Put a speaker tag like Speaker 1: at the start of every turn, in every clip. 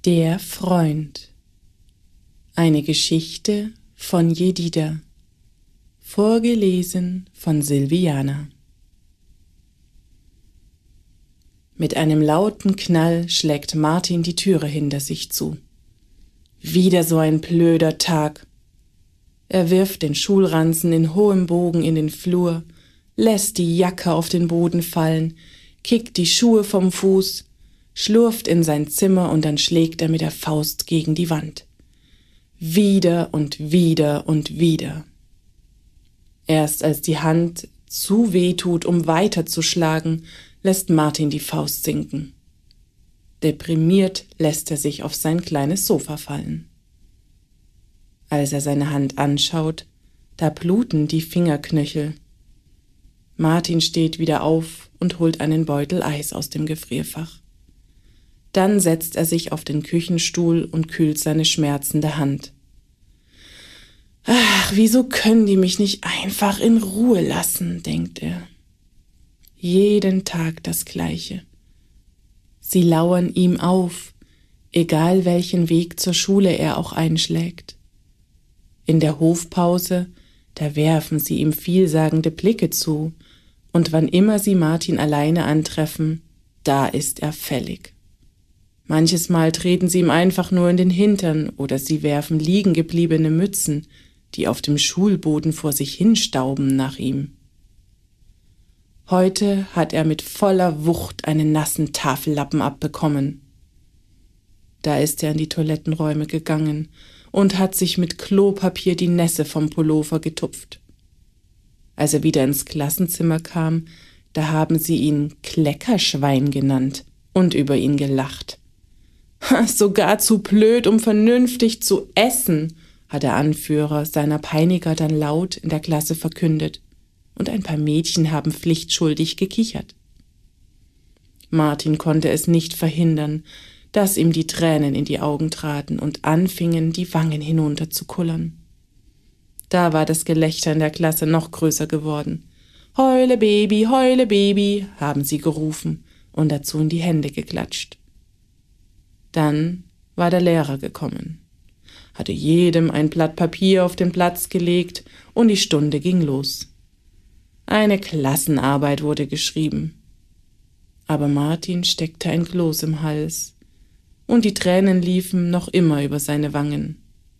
Speaker 1: Der Freund. Eine Geschichte von Jedida. Vorgelesen von Silviana. Mit einem lauten Knall schlägt Martin die Türe hinter sich zu. Wieder so ein blöder Tag. Er wirft den Schulranzen in hohem Bogen in den Flur, lässt die Jacke auf den Boden fallen, kickt die Schuhe vom Fuß, schlurft in sein Zimmer und dann schlägt er mit der Faust gegen die Wand. Wieder und wieder und wieder. Erst als die Hand zu weh tut, um weiterzuschlagen, lässt Martin die Faust sinken. Deprimiert lässt er sich auf sein kleines Sofa fallen. Als er seine Hand anschaut, da bluten die Fingerknöchel. Martin steht wieder auf und holt einen Beutel Eis aus dem Gefrierfach. Dann setzt er sich auf den Küchenstuhl und kühlt seine schmerzende Hand. Ach, wieso können die mich nicht einfach in Ruhe lassen, denkt er. Jeden Tag das Gleiche. Sie lauern ihm auf, egal welchen Weg zur Schule er auch einschlägt. In der Hofpause, da werfen sie ihm vielsagende Blicke zu, und wann immer sie Martin alleine antreffen, da ist er fällig. Manches Mal treten sie ihm einfach nur in den Hintern oder sie werfen liegen gebliebene Mützen, die auf dem Schulboden vor sich hinstauben, nach ihm. Heute hat er mit voller Wucht einen nassen Tafellappen abbekommen. Da ist er in die Toilettenräume gegangen und hat sich mit Klopapier die Nässe vom Pullover getupft. Als er wieder ins Klassenzimmer kam, da haben sie ihn Kleckerschwein genannt und über ihn gelacht. Sogar zu blöd, um vernünftig zu essen, hat der Anführer seiner Peiniger dann laut in der Klasse verkündet, und ein paar Mädchen haben pflichtschuldig gekichert. Martin konnte es nicht verhindern, dass ihm die Tränen in die Augen traten und anfingen, die Wangen hinunter zu kullern. Da war das Gelächter in der Klasse noch größer geworden. »Heule, Baby«, haben sie gerufen und dazu in die Hände geklatscht. Dann war der Lehrer gekommen, hatte jedem ein Blatt Papier auf den Platz gelegt und die Stunde ging los. Eine Klassenarbeit wurde geschrieben. Aber Martin steckte ein Kloß im Hals und die Tränen liefen noch immer über seine Wangen.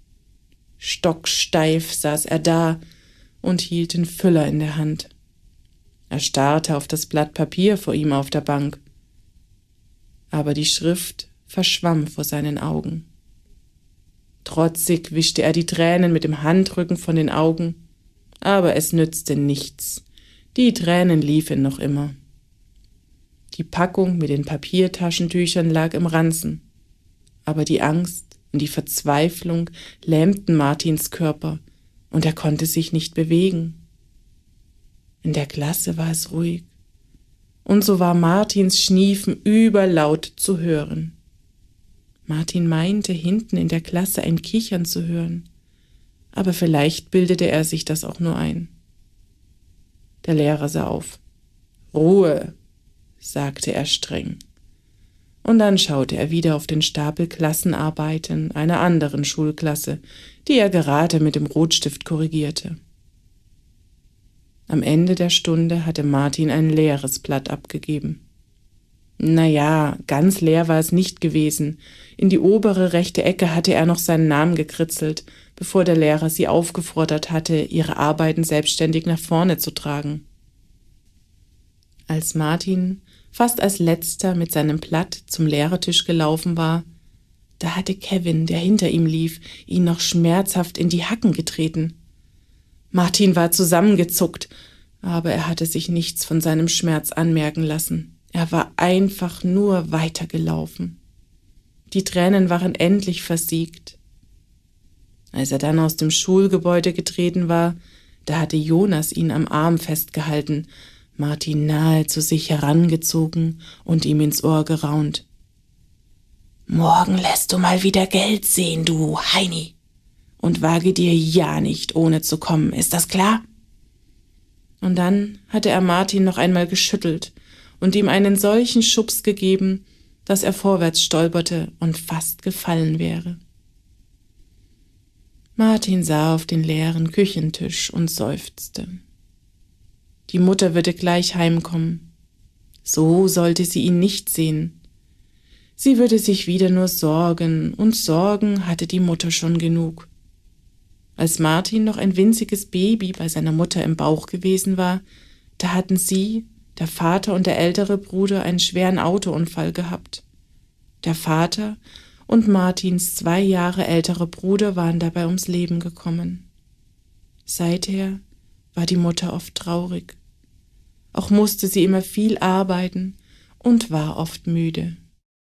Speaker 1: Stocksteif saß er da und hielt den Füller in der Hand. Er starrte auf das Blatt Papier vor ihm auf der Bank. Aber die Schrift verschwamm vor seinen Augen. Trotzig wischte er die Tränen mit dem Handrücken von den Augen, aber es nützte nichts. Die Tränen liefen noch immer. Die Packung mit den Papiertaschentüchern lag im Ranzen, aber die Angst und die Verzweiflung lähmten Martins Körper und er konnte sich nicht bewegen. In der Klasse war es ruhig und so war Martins Schniefen überlaut zu hören. Martin meinte, hinten in der Klasse ein Kichern zu hören, aber vielleicht bildete er sich das auch nur ein. Der Lehrer sah auf. »Ruhe«, sagte er streng. Und dann schaute er wieder auf den Stapel Klassenarbeiten einer anderen Schulklasse, die er gerade mit dem Rotstift korrigierte. Am Ende der Stunde hatte Martin ein leeres Blatt abgegeben. Naja, ganz leer war es nicht gewesen. In die obere rechte Ecke hatte er noch seinen Namen gekritzelt, bevor der Lehrer sie aufgefordert hatte, ihre Arbeiten selbstständig nach vorne zu tragen. Als Martin fast als letzter mit seinem Blatt zum Lehrertisch gelaufen war, da hatte Kevin, der hinter ihm lief, ihn noch schmerzhaft in die Hacken getreten. Martin war zusammengezuckt, aber er hatte sich nichts von seinem Schmerz anmerken lassen. Er war einfach nur weitergelaufen. Die Tränen waren endlich versiegt. Als er dann aus dem Schulgebäude getreten war, da hatte Jonas ihn am Arm festgehalten, Martin nahe zu sich herangezogen und ihm ins Ohr geraunt. »Morgen lässt du mal wieder Geld sehen, du Heini, und wage dir ja nicht, ohne zu kommen, ist das klar?« Und dann hatte er Martin noch einmal geschüttelt und ihm einen solchen Schubs gegeben, dass er vorwärts stolperte und fast gefallen wäre. Martin sah auf den leeren Küchentisch und seufzte. Die Mutter würde gleich heimkommen. So sollte sie ihn nicht sehen. Sie würde sich wieder nur sorgen, und Sorgen hatte die Mutter schon genug. Als Martin noch ein winziges Baby bei seiner Mutter im Bauch gewesen war, da hatten sie, der Vater und der ältere Bruder, einen schweren Autounfall gehabt. Der Vater und Martins 2 Jahre älterer Bruder waren dabei ums Leben gekommen. Seither war die Mutter oft traurig. Auch musste sie immer viel arbeiten und war oft müde.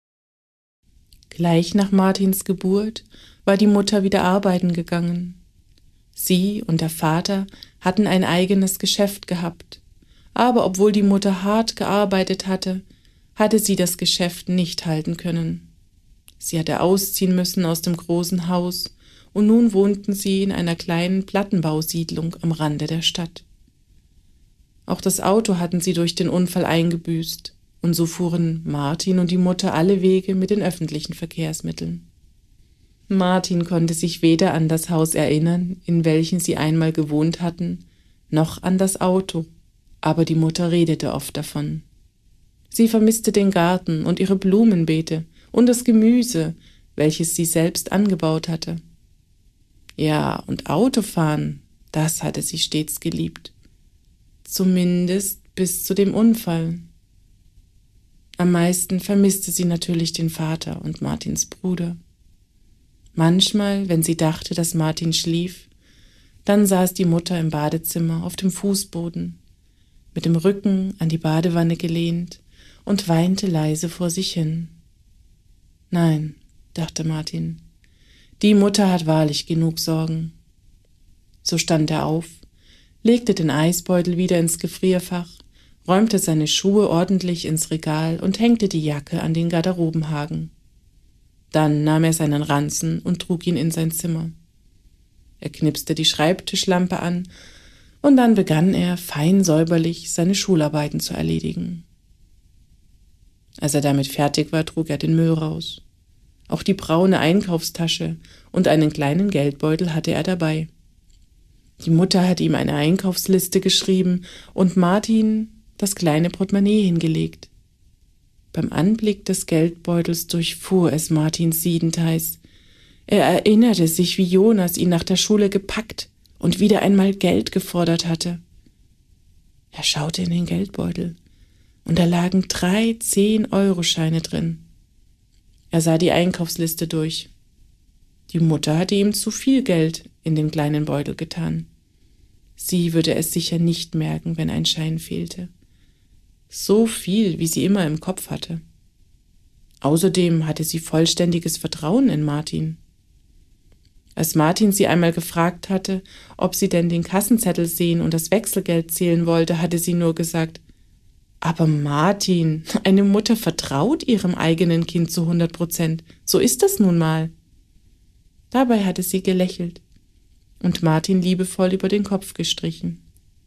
Speaker 1: Gleich nach Martins Geburt war die Mutter wieder arbeiten gegangen. Sie und der Vater hatten ein eigenes Geschäft gehabt, aber obwohl die Mutter hart gearbeitet hatte, hatte sie das Geschäft nicht halten können. Sie hatte ausziehen müssen aus dem großen Haus, und nun wohnten sie in einer kleinen Plattenbausiedlung am Rande der Stadt. Auch das Auto hatten sie durch den Unfall eingebüßt, und so fuhren Martin und die Mutter alle Wege mit den öffentlichen Verkehrsmitteln. Martin konnte sich weder an das Haus erinnern, in welchem sie einmal gewohnt hatten, noch an das Auto, aber die Mutter redete oft davon. Sie vermisste den Garten und ihre Blumenbeete und das Gemüse, welches sie selbst angebaut hatte. Ja, und Autofahren, das hatte sie stets geliebt. Zumindest bis zu dem Unfall. Am meisten vermisste sie natürlich den Vater und Martins Bruder. Manchmal, wenn sie dachte, dass Martin schlief, dann saß die Mutter im Badezimmer auf dem Fußboden, mit dem Rücken an die Badewanne gelehnt und weinte leise vor sich hin. Nein, dachte Martin, die Mutter hat wahrlich genug Sorgen. So stand er auf, legte den Eisbeutel wieder ins Gefrierfach, räumte seine Schuhe ordentlich ins Regal und hängte die Jacke an den Garderobenhaken. Dann nahm er seinen Ranzen und trug ihn in sein Zimmer. Er knipste die Schreibtischlampe an, und dann begann er, fein säuberlich seine Schularbeiten zu erledigen. Als er damit fertig war, trug er den Müll raus. Auch die braune Einkaufstasche und einen kleinen Geldbeutel hatte er dabei. Die Mutter hatte ihm eine Einkaufsliste geschrieben und Martin das kleine Portemonnaie hingelegt. Beim Anblick des Geldbeutels durchfuhr es Martins Siedendheiß. Er erinnerte sich, wie Jonas ihn nach der Schule gepackt und wieder einmal Geld gefordert hatte. Er schaute in den Geldbeutel, und da lagen 3 10-Euro-Scheine drin. Er sah die Einkaufsliste durch. Die Mutter hatte ihm zu viel Geld in den kleinen Beutel getan. Sie würde es sicher nicht merken, wenn ein Schein fehlte. So viel, wie sie immer im Kopf hatte. Außerdem hatte sie vollständiges Vertrauen in Martin. Als Martin sie einmal gefragt hatte, ob sie denn den Kassenzettel sehen und das Wechselgeld zählen wollte, hatte sie nur gesagt: Aber Martin, eine Mutter vertraut ihrem eigenen Kind zu 100%. So ist das nun mal. Dabei hatte sie gelächelt und Martin liebevoll über den Kopf gestrichen.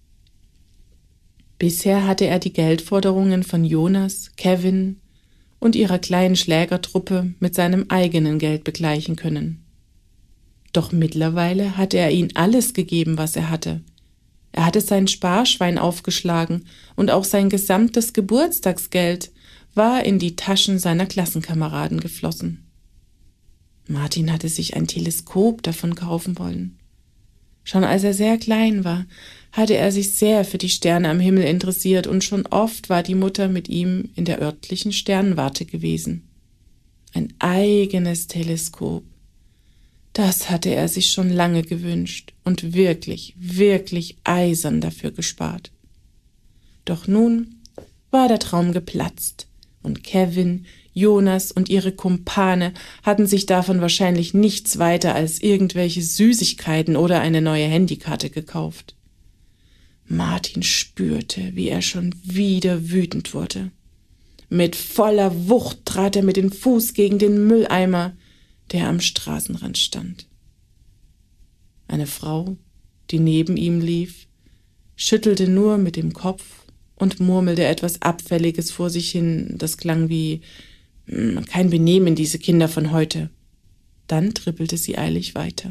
Speaker 1: Bisher hatte er die Geldforderungen von Jonas, Kevin und ihrer kleinen Schlägertruppe mit seinem eigenen Geld begleichen können. Doch mittlerweile hatte er ihnen alles gegeben, was er hatte. Er hatte sein Sparschwein aufgeschlagen und auch sein gesamtes Geburtstagsgeld war in die Taschen seiner Klassenkameraden geflossen. Martin hatte sich ein Teleskop davon kaufen wollen. Schon als er sehr klein war, hatte er sich sehr für die Sterne am Himmel interessiert und schon oft war die Mutter mit ihm in der örtlichen Sternwarte gewesen. Ein eigenes Teleskop. Das hatte er sich schon lange gewünscht und wirklich, wirklich eisern dafür gespart. Doch nun war der Traum geplatzt und Kevin, Jonas und ihre Kumpane hatten sich davon wahrscheinlich nichts weiter als irgendwelche Süßigkeiten oder eine neue Handykarte gekauft. Martin spürte, wie er schon wieder wütend wurde. Mit voller Wucht trat er mit dem Fuß gegen den Mülleimer, der am Straßenrand stand. Eine Frau, die neben ihm lief, schüttelte nur mit dem Kopf und murmelte etwas Abfälliges vor sich hin, das klang wie Kein Benehmen, diese Kinder von heute. Dann trippelte sie eilig weiter.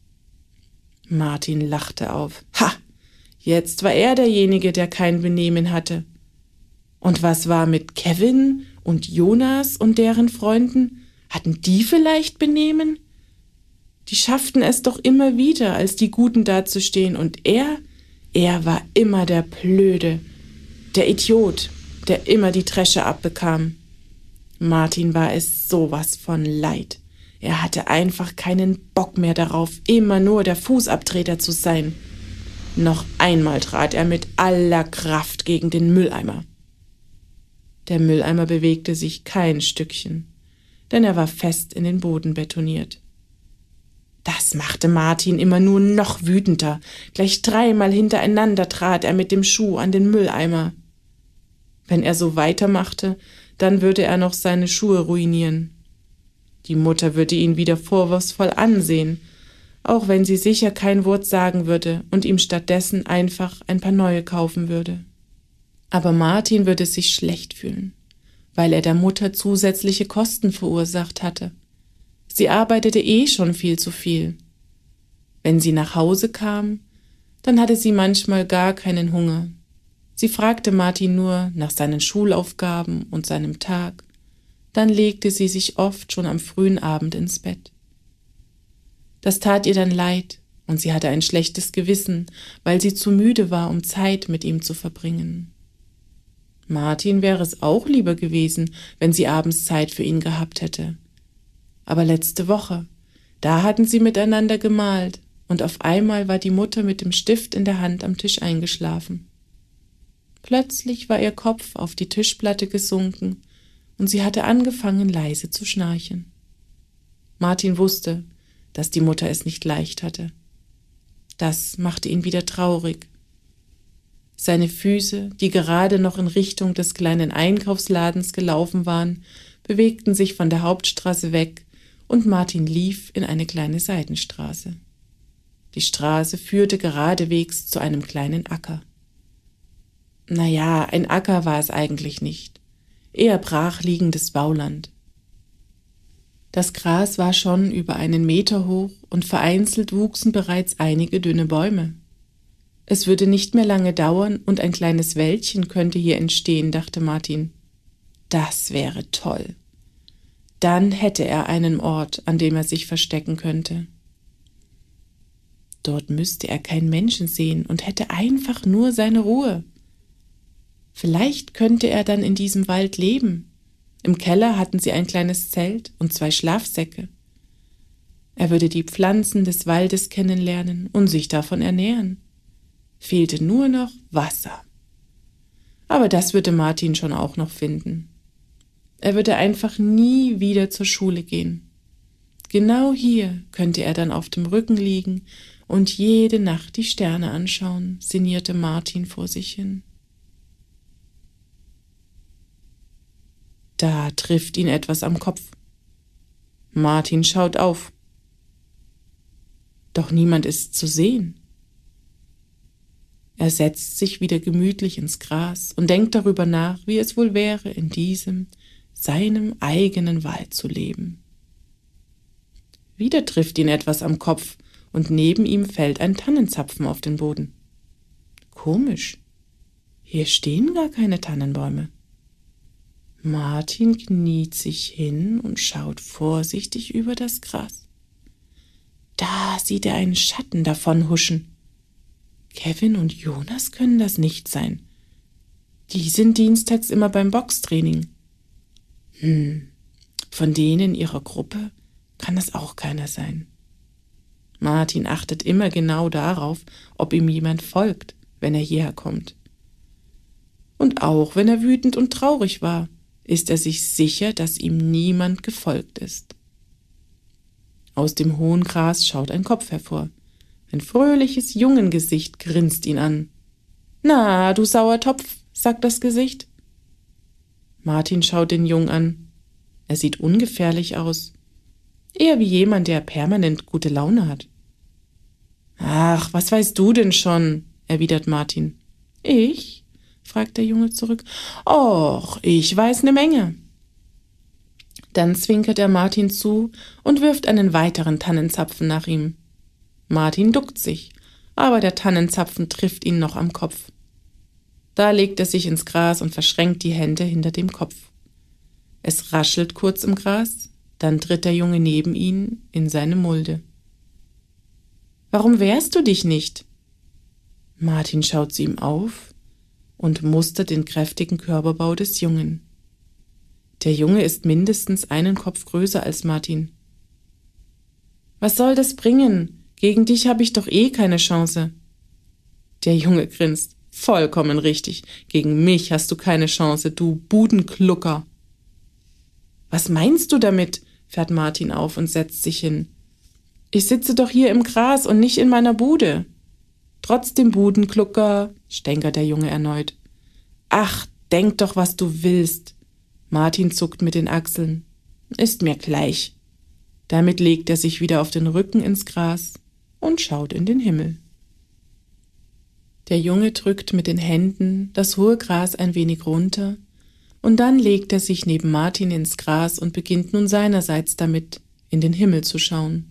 Speaker 1: Martin lachte auf. Ha! Jetzt war er derjenige, der kein Benehmen hatte. Und was war mit Kevin und Jonas und deren Freunden? Hatten die vielleicht Benehmen? Die schafften es doch immer wieder, als die Guten dazustehen. Und er war immer der Blöde, der Idiot, der immer die Dresche abbekam. Martin war es sowas von leid. Er hatte einfach keinen Bock mehr darauf, immer nur der Fußabtreter zu sein. Noch einmal trat er mit aller Kraft gegen den Mülleimer. Der Mülleimer bewegte sich kein Stückchen, denn er war fest in den Boden betoniert. Das machte Martin immer nur noch wütender. Gleich 3-mal hintereinander trat er mit dem Schuh an den Mülleimer. Wenn er so weitermachte, dann würde er noch seine Schuhe ruinieren. Die Mutter würde ihn wieder vorwurfsvoll ansehen, auch wenn sie sicher kein Wort sagen würde und ihm stattdessen einfach ein paar neue kaufen würde. Aber Martin würde sich schlecht fühlen, weil er der Mutter zusätzliche Kosten verursacht hatte. Sie arbeitete schon viel zu viel. Wenn sie nach Hause kam, dann hatte sie manchmal gar keinen Hunger. Sie fragte Martin nur nach seinen Schulaufgaben und seinem Tag. Dann legte sie sich oft schon am frühen Abend ins Bett. Das tat ihr dann leid, und sie hatte ein schlechtes Gewissen, weil sie zu müde war, um Zeit mit ihm zu verbringen. Martin wäre es auch lieber gewesen, wenn sie abends Zeit für ihn gehabt hätte. Aber letzte Woche, da hatten sie miteinander gemalt, und auf einmal war die Mutter mit dem Stift in der Hand am Tisch eingeschlafen. Plötzlich war ihr Kopf auf die Tischplatte gesunken, und sie hatte angefangen, leise zu schnarchen. Martin wusste, dass die Mutter es nicht leicht hatte. Das machte ihn wieder traurig. Seine Füße, die gerade noch in Richtung des kleinen Einkaufsladens gelaufen waren, bewegten sich von der Hauptstraße weg, und Martin lief in eine kleine Seitenstraße. Die Straße führte geradewegs zu einem kleinen Acker. Naja, ein Acker war es eigentlich nicht, eher brachliegendes Bauland. Das Gras war schon über 1 Meter hoch und vereinzelt wuchsen bereits einige dünne Bäume. Es würde nicht mehr lange dauern und ein kleines Wäldchen könnte hier entstehen, dachte Martin. Das wäre toll. Dann hätte er einen Ort, an dem er sich verstecken könnte. Dort müsste er keinen Menschen sehen und hätte einfach nur seine Ruhe. Vielleicht könnte er dann in diesem Wald leben. Im Keller hatten sie ein kleines Zelt und 2 Schlafsäcke. Er würde die Pflanzen des Waldes kennenlernen und sich davon ernähren. Fehlte nur noch Wasser. Aber das würde Martin schon auch noch finden. Er würde einfach nie wieder zur Schule gehen. Genau hier könnte er dann auf dem Rücken liegen und jede Nacht die Sterne anschauen, sinnierte Martin vor sich hin. Da trifft ihn etwas am Kopf. Martin schaut auf. Doch niemand ist zu sehen. Er setzt sich wieder gemütlich ins Gras und denkt darüber nach, wie es wohl wäre, in diesem, seinem eigenen Wald zu leben. Wieder trifft ihn etwas am Kopf und neben ihm fällt ein Tannenzapfen auf den Boden. Komisch, hier stehen gar keine Tannenbäume. Martin kniet sich hin und schaut vorsichtig über das Gras. Da sieht er einen Schatten davonhuschen. Kevin und Jonas können das nicht sein. Die sind dienstags immer beim Boxtraining. Von denen ihrer Gruppe kann das auch keiner sein. Martin achtet immer genau darauf, ob ihm jemand folgt, wenn er hierher kommt. Und auch wenn er wütend und traurig war, ist er sich sicher, dass ihm niemand gefolgt ist. Aus dem hohen Gras schaut ein Kopf hervor. Ein fröhliches Jungengesicht grinst ihn an. »Na, du Sauertopf«, sagt das Gesicht. Martin schaut den Jungen an. Er sieht ungefährlich aus. Eher wie jemand, der permanent gute Laune hat. »Ach, was weißt du denn schon?«, erwidert Martin. »Ich?«, fragt der Junge zurück. »Och, ich weiß 'ne Menge.« Dann zwinkert er Martin zu und wirft einen weiteren Tannenzapfen nach ihm. Martin duckt sich, aber der Tannenzapfen trifft ihn noch am Kopf. Da legt er sich ins Gras und verschränkt die Hände hinter dem Kopf. Es raschelt kurz im Gras, dann tritt der Junge neben ihn in seine Mulde. »Warum wehrst du dich nicht?« Martin schaut zu ihm auf und mustert den kräftigen Körperbau des Jungen. Der Junge ist mindestens einen Kopf größer als Martin. »Was soll das bringen? Gegen dich habe ich doch eh keine Chance.« Der Junge grinst. »Vollkommen richtig. Gegen mich hast du keine Chance, du Budenklucker.« »Was meinst du damit?« fährt Martin auf und setzt sich hin. »Ich sitze doch hier im Gras und nicht in meiner Bude.« »Trotzdem Budenklucker«, stänkert der Junge erneut. »Ach, denk doch, was du willst.« Martin zuckt mit den Achseln. »Ist mir gleich.« Damit legt er sich wieder auf den Rücken ins Gras und schaut in den Himmel. Der Junge drückt mit den Händen das hohe Gras ein wenig runter und dann legt er sich neben Martin ins Gras und beginnt nun seinerseits damit, in den Himmel zu schauen.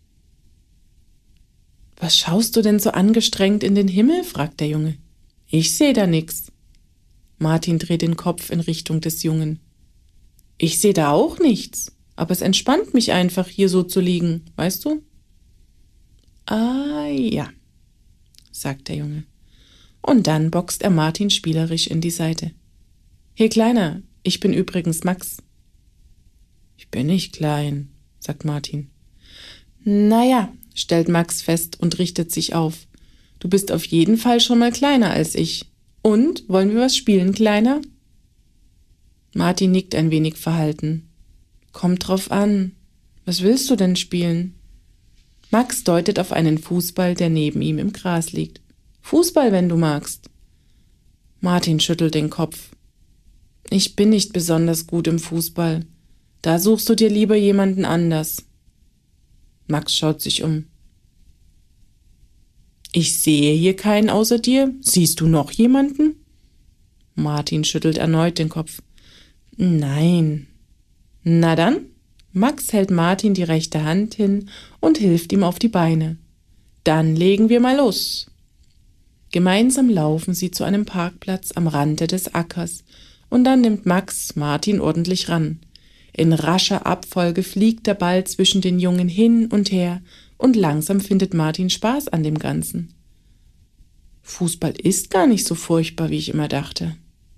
Speaker 1: »Was schaust du denn so angestrengt in den Himmel?« fragt der Junge. »Ich seh da nix.« Martin dreht den Kopf in Richtung des Jungen. »Ich seh da auch nichts, aber es entspannt mich einfach, hier so zu liegen, weißt du?« »Ah ja«, sagt der Junge. Und dann boxt er Martin spielerisch in die Seite. »Hey Kleiner, ich bin übrigens Max.« »Ich bin nicht klein«, sagt Martin. »Naja«, stellt Max fest und richtet sich auf. »Du bist auf jeden Fall schon mal kleiner als ich. Und, wollen wir was spielen, Kleiner?« Martin nickt ein wenig verhalten. »Kommt drauf an. Was willst du denn spielen?« Max deutet auf einen Fußball, der neben ihm im Gras liegt. »Fußball, wenn du magst.« Martin schüttelt den Kopf. »Ich bin nicht besonders gut im Fußball. Da suchst du dir lieber jemanden anders.« Max schaut sich um. »Ich sehe hier keinen außer dir. Siehst du noch jemanden?« Martin schüttelt erneut den Kopf. »Nein.« »Na dann?« Max hält Martin die rechte Hand hin und hilft ihm auf die Beine. »Dann legen wir mal los.« Gemeinsam laufen sie zu einem Parkplatz am Rande des Ackers und dann nimmt Max Martin ordentlich ran. In rascher Abfolge fliegt der Ball zwischen den Jungen hin und her und langsam findet Martin Spaß an dem Ganzen. Fußball ist gar nicht so furchtbar, wie ich immer dachte.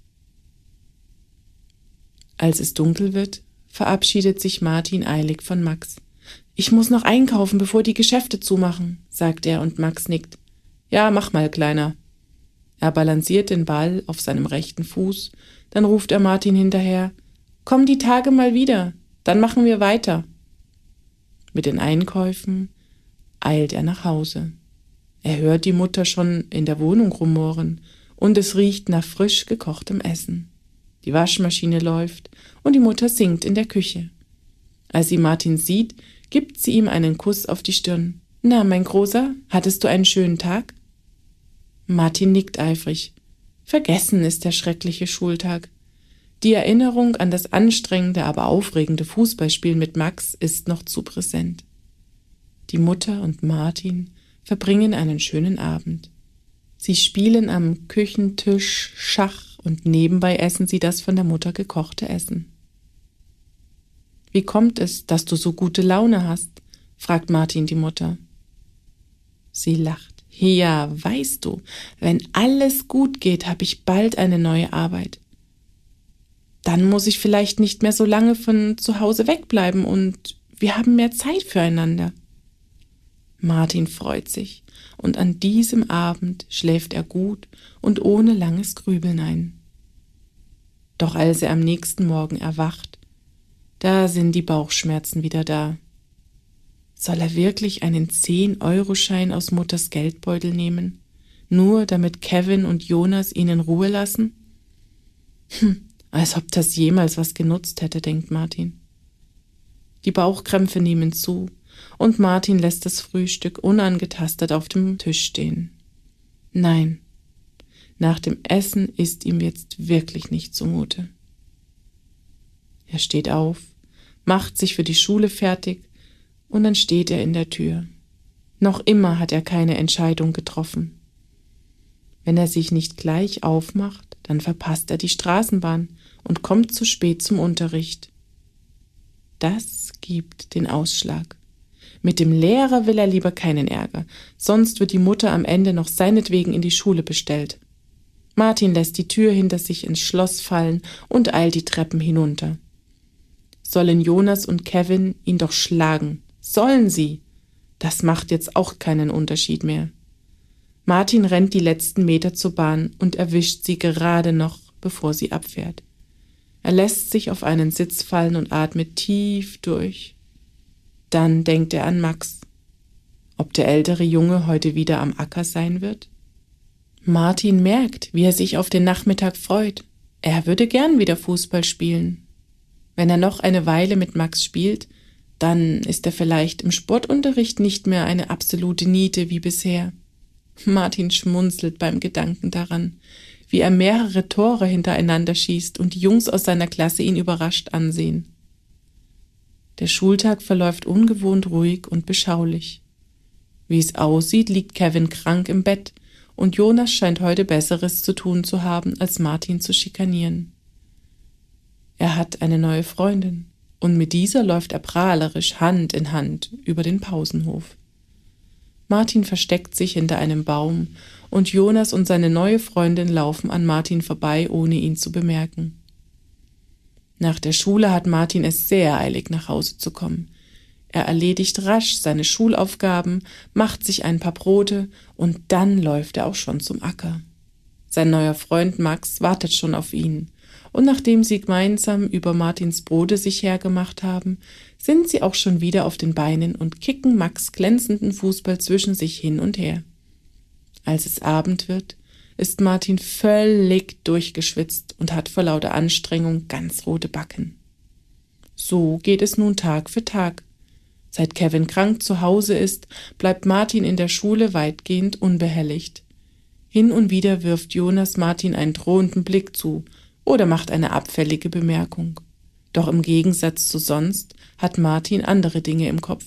Speaker 1: Als es dunkel wird, verabschiedet sich Martin eilig von Max. »Ich muss noch einkaufen, bevor die Geschäfte zumachen«, sagt er und Max nickt. »Ja, mach mal, Kleiner.« Er balanciert den Ball auf seinem rechten Fuß, dann ruft er Martin hinterher. »Komm die Tage mal wieder, dann machen wir weiter.« Mit den Einkäufen eilt er nach Hause. Er hört die Mutter schon in der Wohnung rumoren und es riecht nach frisch gekochtem Essen. Die Waschmaschine läuft und die Mutter singt in der Küche. Als sie Martin sieht, gibt sie ihm einen Kuss auf die Stirn. »Na, mein Großer, hattest du einen schönen Tag?« Martin nickt eifrig. Vergessen ist der schreckliche Schultag. Die Erinnerung an das anstrengende, aber aufregende Fußballspielen mit Max ist noch zu präsent. Die Mutter und Martin verbringen einen schönen Abend. Sie spielen am Küchentisch Schach und nebenbei essen sie das von der Mutter gekochte Essen. »Wie kommt es, dass du so gute Laune hast?« fragt Martin die Mutter. Sie lacht. »Ja, weißt du, wenn alles gut geht, habe ich bald eine neue Arbeit. Dann muss ich vielleicht nicht mehr so lange von zu Hause wegbleiben und wir haben mehr Zeit füreinander.« Martin freut sich und an diesem Abend schläft er gut und ohne langes Grübeln ein. Doch als er am nächsten Morgen erwacht, da sind die Bauchschmerzen wieder da. Soll er wirklich einen 10-Euro-Schein aus Mutters Geldbeutel nehmen, nur damit Kevin und Jonas ihn in Ruhe lassen? Als ob das jemals was genutzt hätte, denkt Martin. Die Bauchkrämpfe nehmen zu und Martin lässt das Frühstück unangetastet auf dem Tisch stehen. Nein, nach dem Essen ist ihm jetzt wirklich nicht zumute. Er steht auf, macht sich für die Schule fertig und dann steht er in der Tür. Noch immer hat er keine Entscheidung getroffen. Wenn er sich nicht gleich aufmacht, dann verpasst er die Straßenbahn und kommt zu spät zum Unterricht. Das gibt den Ausschlag. Mit dem Lehrer will er lieber keinen Ärger, sonst wird die Mutter am Ende noch seinetwegen in die Schule bestellt. Martin lässt die Tür hinter sich ins Schloss fallen und eilt die Treppen hinunter. Sollen Jonas und Kevin ihn doch schlagen? Sollen sie? Das macht jetzt auch keinen Unterschied mehr. Martin rennt die letzten Meter zur Bahn und erwischt sie gerade noch, bevor sie abfährt. Er lässt sich auf einen Sitz fallen und atmet tief durch. Dann denkt er an Max. Ob der ältere Junge heute wieder am Acker sein wird? Martin merkt, wie er sich auf den Nachmittag freut. Er würde gern wieder Fußball spielen. Wenn er noch eine Weile mit Max spielt, dann ist er vielleicht im Sportunterricht nicht mehr eine absolute Niete wie bisher. Martin schmunzelt beim Gedanken daran, wie er mehrere Tore hintereinander schießt und die Jungs aus seiner Klasse ihn überrascht ansehen. Der Schultag verläuft ungewohnt ruhig und beschaulich. Wie es aussieht, liegt Kevin krank im Bett und Jonas scheint heute Besseres zu tun zu haben, als Martin zu schikanieren. Er hat eine neue Freundin und mit dieser läuft er prahlerisch Hand in Hand über den Pausenhof. Martin versteckt sich hinter einem Baum und Jonas und seine neue Freundin laufen an Martin vorbei, ohne ihn zu bemerken. Nach der Schule hat Martin es sehr eilig, nach Hause zu kommen. Er erledigt rasch seine Schulaufgaben, macht sich ein paar Brote und dann läuft er auch schon zum Acker. Sein neuer Freund Max wartet schon auf ihn und nachdem sie gemeinsam über Martins Brote sich hergemacht haben, sind sie auch schon wieder auf den Beinen und kicken Max glänzenden Fußball zwischen sich hin und her. Als es Abend wird, ist Martin völlig durchgeschwitzt und hat vor lauter Anstrengung ganz rote Backen. So geht es nun Tag für Tag. Seit Kevin krank zu Hause ist, bleibt Martin in der Schule weitgehend unbehelligt. Hin und wieder wirft Jonas Martin einen drohenden Blick zu oder macht eine abfällige Bemerkung. Doch im Gegensatz zu sonst hat Martin andere Dinge im Kopf.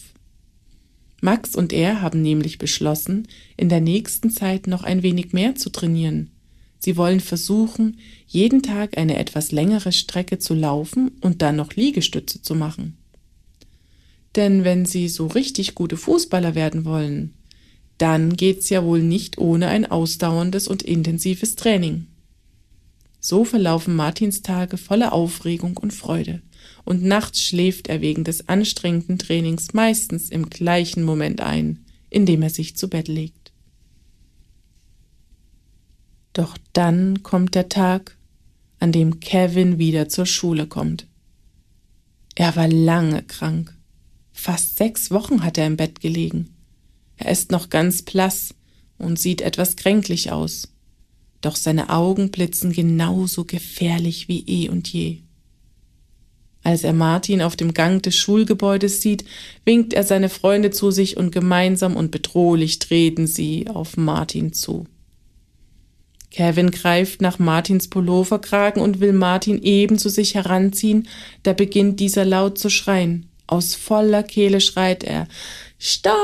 Speaker 1: Max und er haben nämlich beschlossen, in der nächsten Zeit noch ein wenig mehr zu trainieren. Sie wollen versuchen, jeden Tag eine etwas längere Strecke zu laufen und dann noch Liegestütze zu machen. Denn wenn sie so richtig gute Fußballer werden wollen, dann geht's ja wohl nicht ohne ein ausdauerndes und intensives Training. So verlaufen Martins Tage voller Aufregung und Freude. Und nachts schläft er wegen des anstrengenden Trainings meistens im gleichen Moment ein, in dem er sich zu Bett legt. Doch dann kommt der Tag, an dem Kevin wieder zur Schule kommt. Er war lange krank. Fast 6 Wochen hat er im Bett gelegen. Er ist noch ganz blass und sieht etwas kränklich aus. Doch seine Augen blitzen genauso gefährlich wie eh und je. Als er Martin auf dem Gang des Schulgebäudes sieht, winkt er seine Freunde zu sich und gemeinsam und bedrohlich treten sie auf Martin zu. Kevin greift nach Martins Pulloverkragen und will Martin eben zu sich heranziehen, da beginnt dieser laut zu schreien. Aus voller Kehle schreit er: Stopp!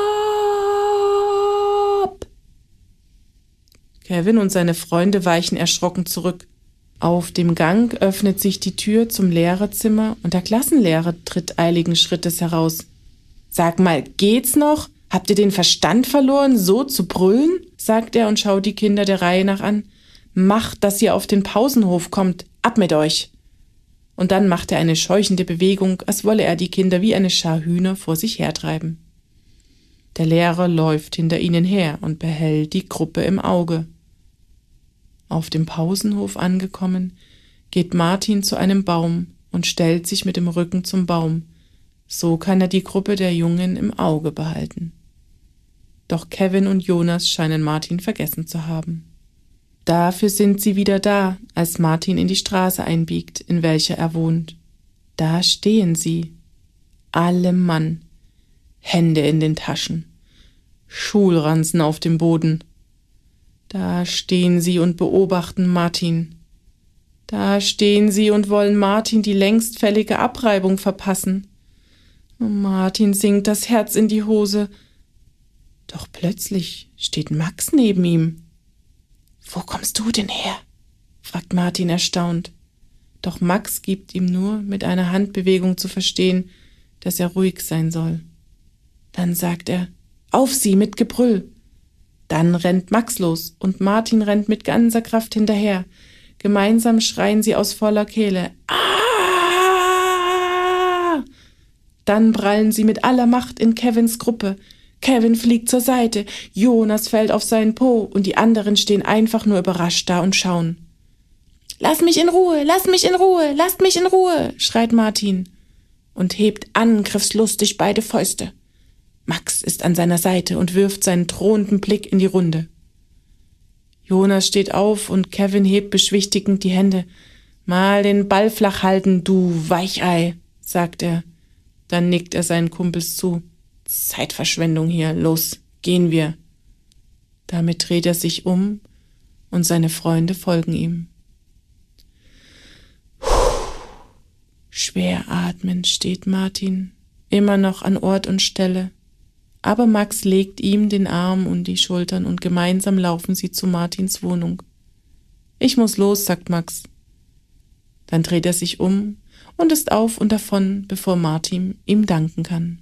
Speaker 1: Kevin und seine Freunde weichen erschrocken zurück. Auf dem Gang öffnet sich die Tür zum Lehrerzimmer und der Klassenlehrer tritt eiligen Schrittes heraus. »Sag mal, geht's noch? Habt ihr den Verstand verloren, so zu brüllen?« sagt er und schaut die Kinder der Reihe nach an. »Macht, dass ihr auf den Pausenhof kommt, ab mit euch!« Und dann macht er eine scheuchende Bewegung, als wolle er die Kinder wie eine Schar Hühner vor sich hertreiben. Der Lehrer läuft hinter ihnen her und behält die Gruppe im Auge. Auf dem Pausenhof angekommen, geht Martin zu einem Baum und stellt sich mit dem Rücken zum Baum. So kann er die Gruppe der Jungen im Auge behalten. Doch Kevin und Jonas scheinen Martin vergessen zu haben. Dafür sind sie wieder da, als Martin in die Straße einbiegt, in welcher er wohnt. Da stehen sie, alle Mann, Hände in den Taschen, Schulranzen auf dem Boden. Da stehen sie und beobachten Martin. Da stehen sie und wollen Martin die längst fällige Abreibung verpassen. Martin sinkt das Herz in die Hose. Doch plötzlich steht Max neben ihm. »Wo kommst du denn her?« fragt Martin erstaunt. Doch Max gibt ihm nur mit einer Handbewegung zu verstehen, dass er ruhig sein soll. Dann sagt er, »Auf sie mit Gebrüll!« Dann rennt Max los und Martin rennt mit ganzer Kraft hinterher. Gemeinsam schreien sie aus voller Kehle, »Ah!« Dann prallen sie mit aller Macht in Kevins Gruppe. Kevin fliegt zur Seite, Jonas fällt auf seinen Po und die anderen stehen einfach nur überrascht da und schauen. »Lass mich in Ruhe, lasst mich in Ruhe, lasst mich in Ruhe«, schreit Martin und hebt angriffslustig beide Fäuste. Max ist an seiner Seite und wirft seinen drohenden Blick in die Runde. Jonas steht auf und Kevin hebt beschwichtigend die Hände. »Mal den Ball flach halten, du Weichei«, sagt er. Dann nickt er seinen Kumpels zu. »Zeitverschwendung hier, los, gehen wir.« Damit dreht er sich um und seine Freunde folgen ihm. Schwer atmend steht Martin, immer noch an Ort und Stelle. Aber Max legt ihm den Arm um die Schultern und gemeinsam laufen sie zu Martins Wohnung. »Ich muss los«, sagt Max. Dann dreht er sich um und ist auf und davon, bevor Martin ihm danken kann.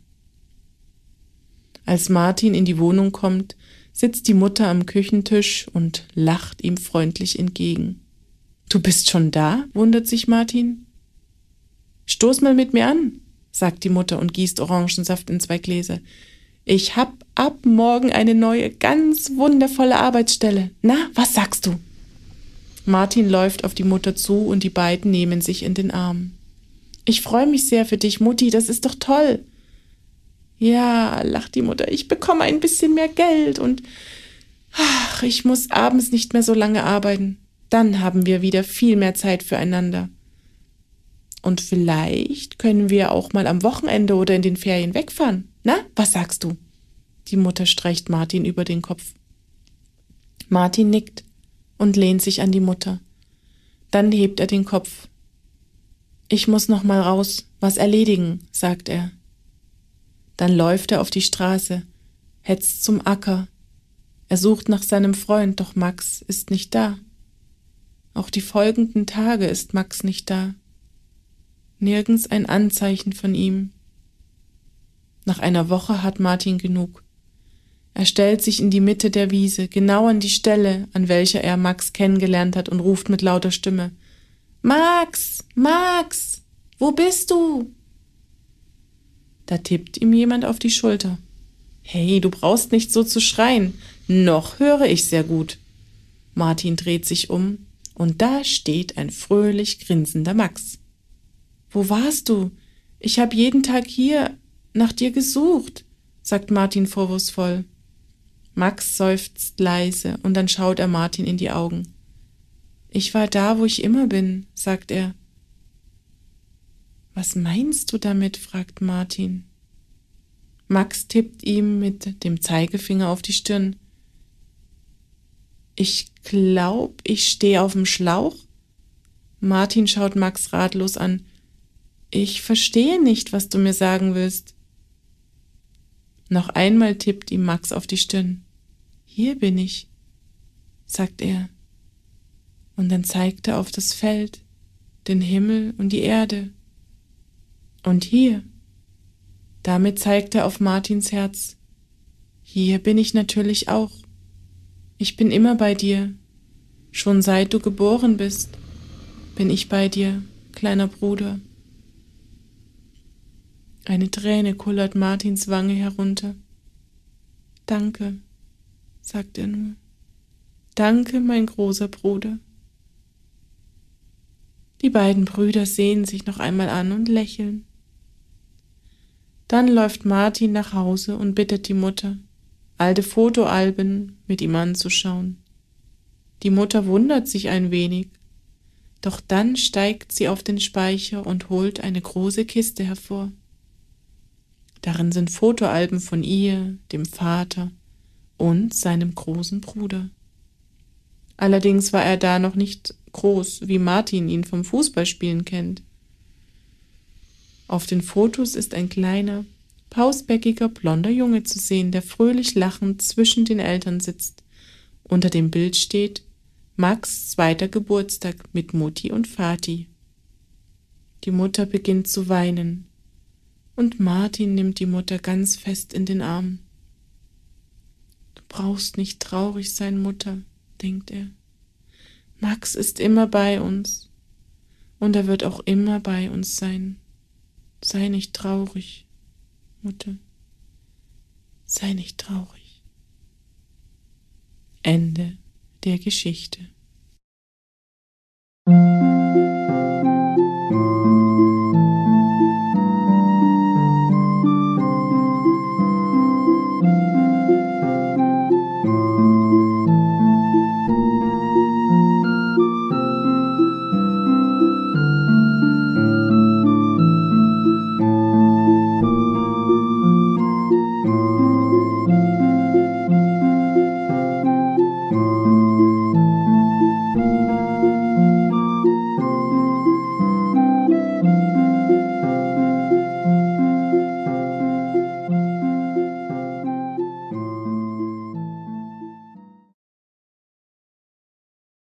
Speaker 1: Als Martin in die Wohnung kommt, sitzt die Mutter am Küchentisch und lacht ihm freundlich entgegen. »Du bist schon da?«, wundert sich Martin. »Stoß mal mit mir an«, sagt die Mutter und gießt Orangensaft in 2 Gläser. »Ich hab ab morgen eine neue, ganz wundervolle Arbeitsstelle. Na, was sagst du?« Martin läuft auf die Mutter zu und die beiden nehmen sich in den Arm. »Ich freue mich sehr für dich, Mutti, das ist doch toll.« »Ja«, lacht die Mutter, »ich bekomme ein bisschen mehr Geld und ich muss abends nicht mehr so lange arbeiten. Dann haben wir wieder viel mehr Zeit füreinander. Und vielleicht können wir auch mal am Wochenende oder in den Ferien wegfahren. Na, was sagst du?« Die Mutter streicht Martin über den Kopf. Martin nickt und lehnt sich an die Mutter. Dann hebt er den Kopf. »Ich muss noch mal raus, was erledigen«, sagt er. Dann läuft er auf die Straße, hetzt zum Acker. Er sucht nach seinem Freund, doch Max ist nicht da. Auch die folgenden Tage ist Max nicht da. Nirgends ein Anzeichen von ihm. Nach einer Woche hat Martin genug. Er stellt sich in die Mitte der Wiese, genau an die Stelle, an welcher er Max kennengelernt hat und ruft mit lauter Stimme. »Max, Max, wo bist du?« Da tippt ihm jemand auf die Schulter. »Hey, du brauchst nicht so zu schreien. Noch höre ich sehr gut.« Martin dreht sich um und da steht ein fröhlich grinsender Max. »Wo warst du? Ich habe jeden Tag hier nach dir gesucht«, sagt Martin vorwurfsvoll. Max seufzt leise und dann schaut er Martin in die Augen. »Ich war da, wo ich immer bin«, sagt er. »Was meinst du damit?«, fragt Martin. Max tippt ihm mit dem Zeigefinger auf die Stirn. »Ich glaube, ich stehe auf dem Schlauch?« Martin schaut Max ratlos an. »Ich verstehe nicht, was du mir sagen willst.« Noch einmal tippt ihm Max auf die Stirn. »Hier bin ich«, sagt er. Und dann zeigt er auf das Feld, den Himmel und die Erde. Und hier, damit zeigt er auf Martins Herz. Hier bin ich natürlich auch. Ich bin immer bei dir. Schon seit du geboren bist, bin ich bei dir, kleiner Bruder. Eine Träne kullert Martins Wange herunter. »Danke«, sagt er nur. »Danke, mein großer Bruder.« Die beiden Brüder sehen sich noch einmal an und lächeln. Dann läuft Martin nach Hause und bittet die Mutter, alte Fotoalben mit ihm anzuschauen. Die Mutter wundert sich ein wenig, doch dann steigt sie auf den Speicher und holt eine große Kiste hervor. Darin sind Fotoalben von ihr, dem Vater und seinem großen Bruder. Allerdings war er da noch nicht groß, wie Martin ihn vom Fußballspielen kennt. Auf den Fotos ist ein kleiner, pausbäckiger, blonder Junge zu sehen, der fröhlich lachend zwischen den Eltern sitzt. Unter dem Bild steht Max' 2. Geburtstag mit Mutti und Vati. Die Mutter beginnt zu weinen und Martin nimmt die Mutter ganz fest in den Arm. Du brauchst nicht traurig sein, Mutter, denkt er. Max ist immer bei uns und er wird auch immer bei uns sein. Sei nicht traurig, Mutter. Sei nicht traurig. Ende der Geschichte.